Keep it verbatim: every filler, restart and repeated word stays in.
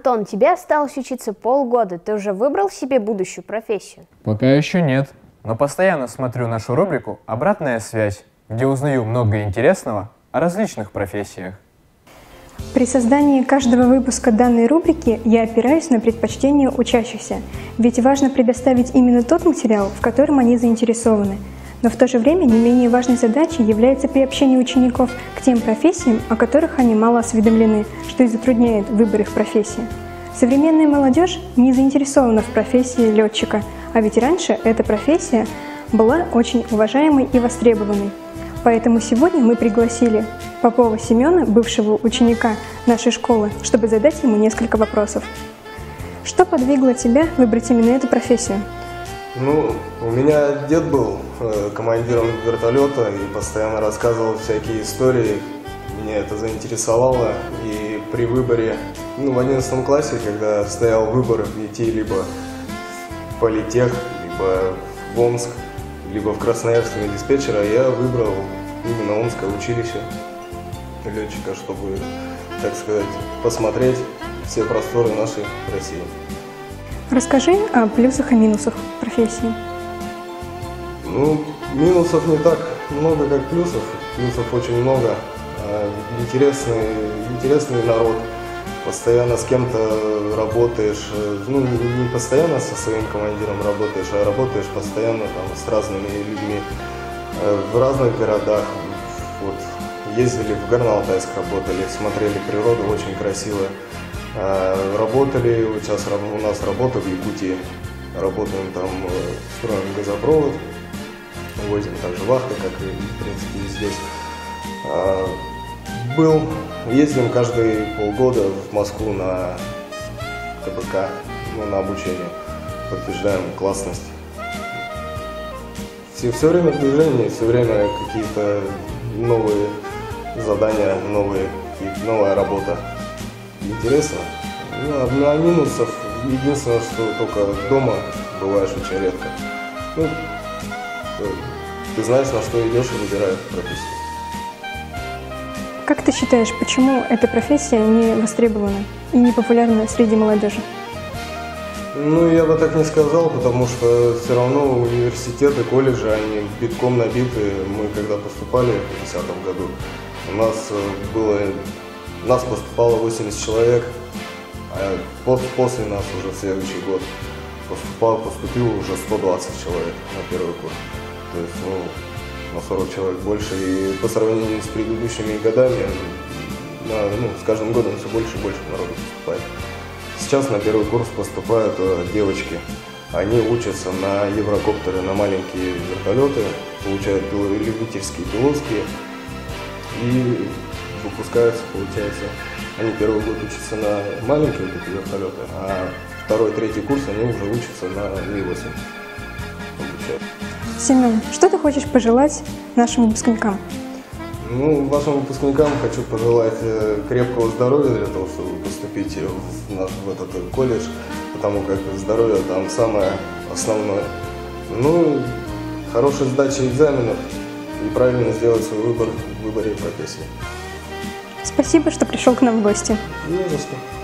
Антон, тебе осталось учиться полгода. Ты уже выбрал себе будущую профессию? Пока еще нет. Но постоянно смотрю нашу рубрику «Обратная связь», где узнаю много интересного о различных профессиях. При создании каждого выпуска данной рубрики я опираюсь на предпочтения учащихся, ведь важно предоставить именно тот материал, в котором они заинтересованы. Но в то же время не менее важной задачей является приобщение учеников к тем профессиям, о которых они мало осведомлены, что и затрудняет выбор их профессии. Современная молодежь не заинтересована в профессии летчика, а ведь раньше эта профессия была очень уважаемой и востребованной. Поэтому сегодня мы пригласили Попова Семена, бывшего ученика нашей школы, чтобы задать ему несколько вопросов. Что подвигло тебя выбрать именно эту профессию? Ну, у меня дед был э, командиром вертолета и постоянно рассказывал всякие истории. Меня это заинтересовало. И при выборе, ну, в одиннадцатом классе, когда стоял выбор идти либо в политех, либо в Омск, либо в Красноярск на диспетчера, я выбрал именно Омское училище летчика, чтобы, так сказать, посмотреть все просторы нашей России. Расскажи о плюсах и минусах профессии. Ну, минусов не так много, как плюсов. Плюсов очень много. Интересный, интересный народ. Постоянно с кем-то работаешь. Ну, не постоянно со своим командиром работаешь, а работаешь постоянно там с разными людьми в разных городах. Вот. Ездили в Горно-Алтайск, работали, смотрели природу, очень красиво. Работали, вот сейчас у нас работа в Якутии, работаем там, строим газопровод, возим также вахты, как и в принципе и здесь. Был, ездим каждые полгода в Москву на КБК, ну, на обучение, подтверждаем классность. Все, все время в движении, все время какие-то новые задания, новые, новая работа. Интересно. Ну, а минусов, единственное, что только дома бываешь очень редко. Ну, ты знаешь, на что идешь и выбираешь профессию. Как ты считаешь, почему эта профессия не востребована и не популярна среди молодежи? Ну, я бы так не сказал, потому что все равно университеты, колледжи, они битком набиты. Мы когда поступали в две тысячи десятом году, у нас было... Нас поступало восемьдесят человек, а после нас уже в следующий год поступало, поступило уже сто двадцать человек на первый курс. То есть, ну, на сорок человек больше. И по сравнению с предыдущими годами, на, ну, с каждым годом все больше и больше народу поступает. Сейчас на первый курс поступают девочки. Они учатся на еврокоптеры, на маленькие вертолеты, получают любительские, пилотские. И выпускаются, получается, они первый год учатся на маленькие вот эти вертолеты, а второй, третий курс они уже учатся на Ви восемь. Семен, что ты хочешь пожелать нашим выпускникам? Ну, вашим выпускникам хочу пожелать крепкого здоровья для того, чтобы поступить в, наш, в этот колледж, потому как здоровье там самое основное. Ну, хорошей сдачи экзаменов и правильно сделать свой выбор в выборе профессии. Спасибо, что пришел к нам в гости. Не за что.